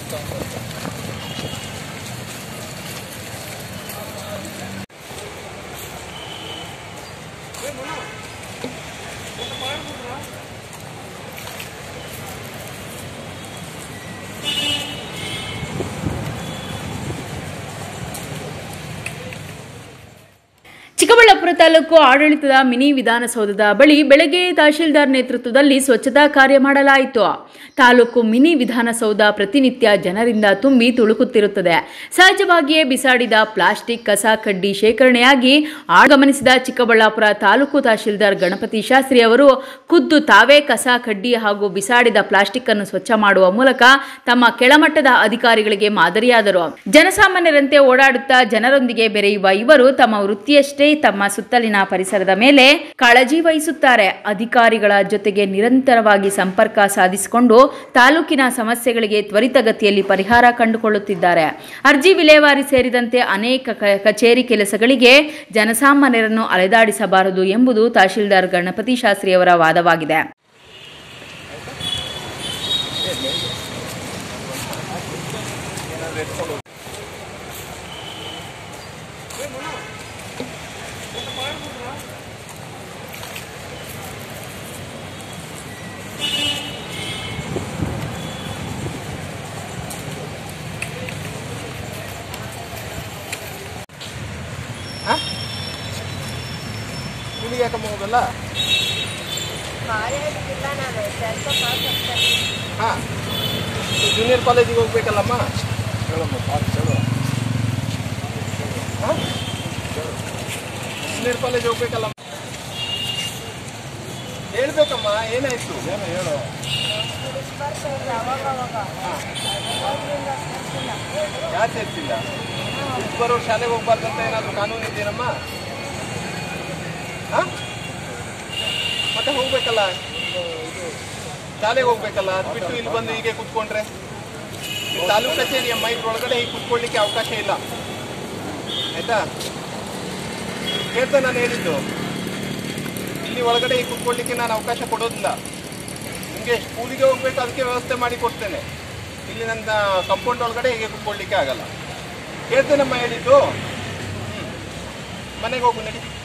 ಚಿಕ್ಕಬಳ್ಳಾಪುರ ತಾಲೂಕು ಆಡಳಿತದ ಮಿನಿ ವಿಧಾನಸೌಧದ ಬಳಿ ಬೆಳಗ್ಗೆ ತಹಶೀಲ್ದಾರ್ ನೇತೃತ್ವದಲ್ಲಿ ಸ್ವಚ್ಛತಾ ಕಾರ್ಯ ಮಾಡಲಾಯಿತು. ತಾಲೂಕು ಮಿನಿ ವಿಧಾನಸೌಧ ಪ್ರತಿನಿತ್ಯ ಜನರಿಂದ ತುಂಬಿ ತುಳುಕುತ್ತಿರುತ್ತದೆ. ಸಹಜವಾಗಿಯೇ ಬಿಸಾಡಿದ ಪ್ಲಾಸ್ಟಿಕ್ ಕಸ ಕಡ್ಡಿ ಶೇಖರಣೆಯಾಗಿ ಗಮನಿಸಿದ ಚಿಕ್ಕಬಳ್ಳಾಪುರ ತಾಲೂಕು ತಹಶೀಲ್ದಾರ್ ಗಣಪತಿ ಶಾಸ್ತ್ರಿ ಅವರು ಖುದ್ದು ತಾವೇ ಕಸ ಕಡ್ಡಿ ಹಾಗೂ ಬಿಸಾಡಿದ ಪ್ಲಾಸ್ಟಿಕ್ ಅನ್ನು ಸ್ವಚ್ಛ ಮಾಡುವ ಮೂಲಕ ತಮ್ಮ ಕೆಳಮಟ್ಟದ ಅಧಿಕಾರಿಗಳಿಗೆ ಮಾದರಿಯಾದರು. ಜನಸಾಮಾನ್ಯರಂತೆ ಓಡಾಡುತ್ತಾ ಜನರೊಂದಿಗೆ ಬೆರೆಯುವ ಇವರು ತಮ್ಮ ವೃತ್ತಿಯಷ್ಟೇ ತಮ್ಮ ಸುತ್ತಲಿನ ಪರಿಸರದ ಮೇಲೆ ಕಾಳಜಿ ವಹಿಸುತ್ತಾರೆ. ಅಧಿಕಾರಿಗಳ ಜೊತೆಗೆ ನಿರಂತರವಾಗಿ ಸಂಪರ್ಕ ಸಾಧಿಸಿಕೊಂಡು ತಾಲೂಕಿನ ಸಮಸ್ಯೆಗಳಿಗೆ ತ್ವರಿತಗತಿಯಲ್ಲಿ ಪರಿಹಾರ ಕಂಡುಕೊಳ್ಳುತ್ತಿದ್ದಾರೆ. ಅರ್ಜಿ ವಿಲೇವಾರಿ ಸೇರಿದಂತೆ ಅನೇಕ ಕಚೇರಿ ಕೆಲಸಗಳಿಗೆ ಜನಸಾಮಾನ್ಯರನ್ನು ಅಲೆದಾಡಿಸಬಾರದು ಎಂಬುದು ತಹಶೀಲ್ದಾರ್ ಗಣಪತಿ ಶಾಸ್ತ್ರಿಯವರ ವಾದವಾಗಿದೆ. ಯಾಕಮ್ಮ ಹೋಗಲ್ಲ? ಹಾಂ, ಜೂನಿಯರ್ ಕಾಲೇಜಿಗೆ ಹೋಗ್ಬೇಕಲ್ಲಮ್ಮ. ಹಾಂ, ಜೂನಿಯರ್ ಕಾಲೇಜ್ ಹೋಗ್ಬೇಕಲ್ಲಮ್ಮ. ಹೇಳ್ಬೇಕಮ್ಮ, ಏನಾಯ್ತು ಹೇಳು. ಯಾರು ಸೇರ್ತಿಲ್ಲ? ಬರೋರು ಶಾಲೆಗೆ ಹೋಗ್ಬಾರ್ದಂತ ಏನಾದರೂ ಕಾನೂನು ಇದೆಯೇನಮ್ಮ? ಹಾಂ, ಮತ್ತೆ ಹೋಗ್ಬೇಕಲ್ಲ, ಶಾಲೆಗೆ ಹೋಗ್ಬೇಕಲ್ಲ. ಅದು ಬಿಟ್ಟು ಇಲ್ಲಿ ಬಂದು ಹೀಗೆ ಕುತ್ಕೊಂಡ್ರೆ ತಾಲೂಕು ಕಚೇರಿ ಅಮ್ಮ, ಇದ್ರೊಳಗಡೆ ಹೀಗೆ ಕುತ್ಕೊಳ್ಳಿಕ್ಕೆ ಅವಕಾಶ ಇಲ್ಲ, ಆಯ್ತಾ? ಕೇಳ್ತಾ ನಾನು ಹೇಳಿದ್ದು, ಇಲ್ಲಿ ಒಳಗಡೆ ಹೀಗೆ ಕುತ್ಕೊಳ್ಳಿಕ್ಕೆ ನಾನು ಅವಕಾಶ ಕೊಡೋದಿಲ್ಲ. ನಿಮಗೆ ಸ್ಕೂಲಿಗೆ ಹೋಗ್ಬೇಕು, ಅದಕ್ಕೆ ವ್ಯವಸ್ಥೆ ಮಾಡಿ ಕೊಡ್ತೇನೆ. ಇಲ್ಲಿ ನನ್ನ ಕಂಪೌಂಡ್ ಒಳಗಡೆ ಹೀಗೆ ಕುತ್ಕೊಳ್ಳಿಕ್ಕೆ ಆಗಲ್ಲ. ಕೇಳ್ತೇನಮ್ಮ ಹೇಳಿದ್ದು. ಮನೆಗೆ ಹೋಗು,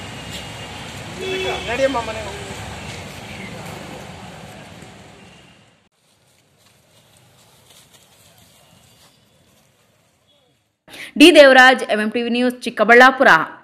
ನಡಿಯಮ್ಮ ಮನೆಗೆ ಹೋಗು. D Devaraj, MMTV news, Chikkaballapur.